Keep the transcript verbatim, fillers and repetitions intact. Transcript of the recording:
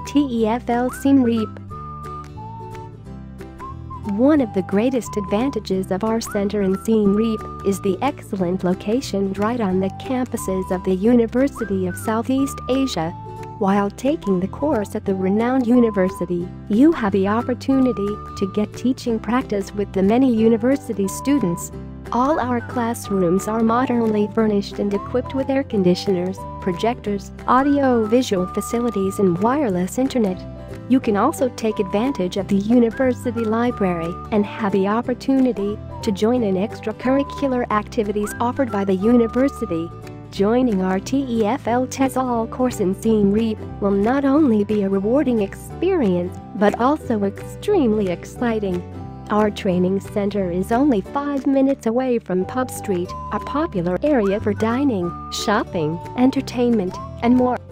T E F L Siem Reap. One of the greatest advantages of our center in Siem Reap is the excellent location right on the campuses of the University of Southeast Asia. While taking the course at the renowned university, you have the opportunity to get teaching practice with the many university students. All our classrooms are modernly furnished and equipped with air conditioners, projectors, audio-visual facilities and wireless internet. You can also take advantage of the university library and have the opportunity to join in extracurricular activities offered by the university. Joining our T E F L TESOL course in Siem Reap will not only be a rewarding experience but also extremely exciting. Our training center is only five minutes away from Pub Street, a popular area for dining, shopping, entertainment, and more.